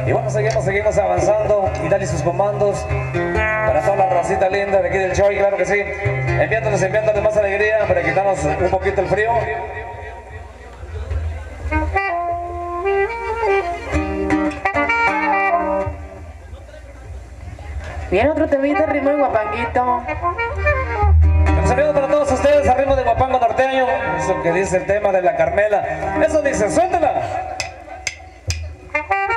Y bueno, seguimos avanzando y dale sus comandos para toda la racita linda de aquí del show, y claro que sí, enviándoles más alegría para quitarnos un poquito el frío. Bien, otro temita, ritmo de guapanguito. Un saludo para todos ustedes, al ritmo de guapango norteño. Eso que dice el tema de la Carmela. Eso dice, suéltala.